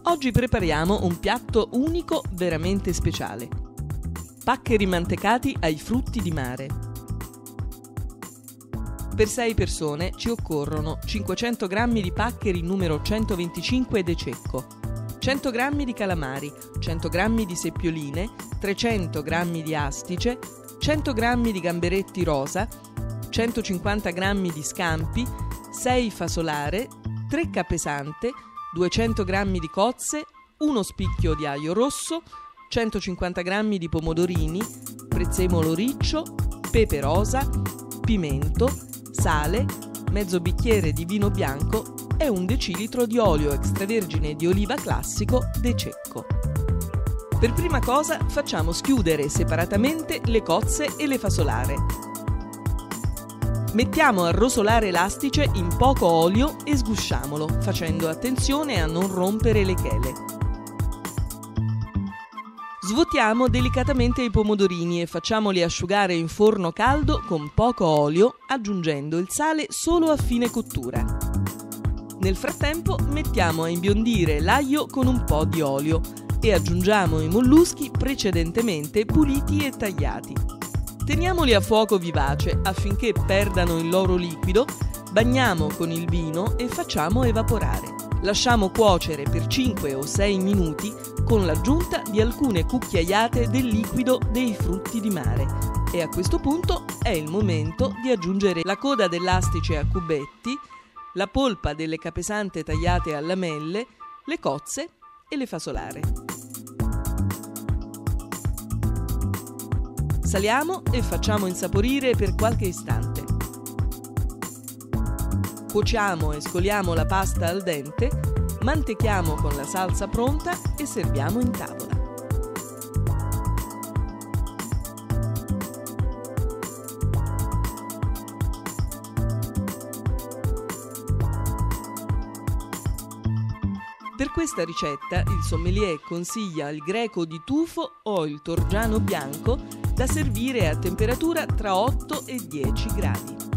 Oggi prepariamo un piatto unico veramente speciale. Paccheri mantecati ai frutti di mare. Per 6 persone ci occorrono 500 g di paccheri numero 125 De Cecco, 100 g di calamari, 100 g di seppioline, 300 g di astice, 100 g di gamberetti rosa, 150 g di scampi, 6 fasolare, 3 capesante, 200 g di cozze, 1 spicchio di aglio rosso, 150 g di pomodorini, prezzemolo riccio, pepe rosa, pimento, sale, mezzo bicchiere di vino bianco e 1 decilitro di olio extravergine di oliva classico De Cecco. Per prima cosa facciamo schiudere separatamente le cozze e le fasolare. Mettiamo a rosolare l'astice in poco olio e sgusciamolo, facendo attenzione a non rompere le chele. Svuotiamo delicatamente i pomodorini e facciamoli asciugare in forno caldo con poco olio, aggiungendo il sale solo a fine cottura. Nel frattempo mettiamo a imbiondire l'aglio con un po' di olio e aggiungiamo i molluschi precedentemente puliti e tagliati. Teniamoli a fuoco vivace affinché perdano il loro liquido, bagniamo con il vino e facciamo evaporare. Lasciamo cuocere per 5 o 6 minuti con l'aggiunta di alcune cucchiaiate del liquido dei frutti di mare e a questo punto è il momento di aggiungere la coda dell'astice a cubetti, la polpa delle capesante tagliate a lamelle, le cozze e le fasolare. Saliamo e facciamo insaporire per qualche istante. Cuociamo e scoliamo la pasta al dente, mantechiamo con la salsa pronta e serviamo in tavola. Per questa ricetta il sommelier consiglia il greco di tufo o il torgiano bianco da servire a temperatura tra 8 e 10 gradi.